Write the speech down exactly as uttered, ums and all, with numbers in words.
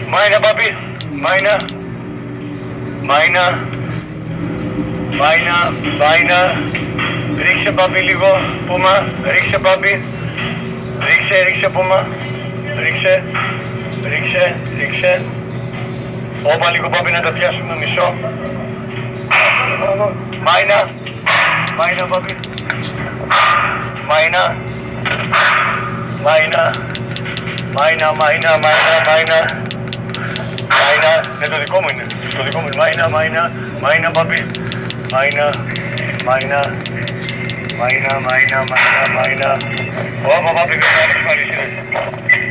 Μάινα, πάπη. Μάινα. Μάινα. Μάινα, μάινα. Ρίξε, πάπη, λίγο. Πούμα. Ρίξε, πάπη. Ρίξε, ρίξε, πούμα. Ρίξε. Ρίξε, ρίξε. Όπα, λίγο, πάπη, να τα πιάσουμε μισό. Μάινα. Μάινα, πάπη. Μάινα. Μάινα. Μάινα, μάινα, μάινα, μάινα. Μάινα, ναι, το δικό μου είναι. Το δικό μου είναι. Μάινα, μάινα, μάινα, πάπη. Μάινα, μάινα. Μάινα, μάινα, μάινα, μάινα. Ωπα, πάπη, δεν θα ρίξει πάλι.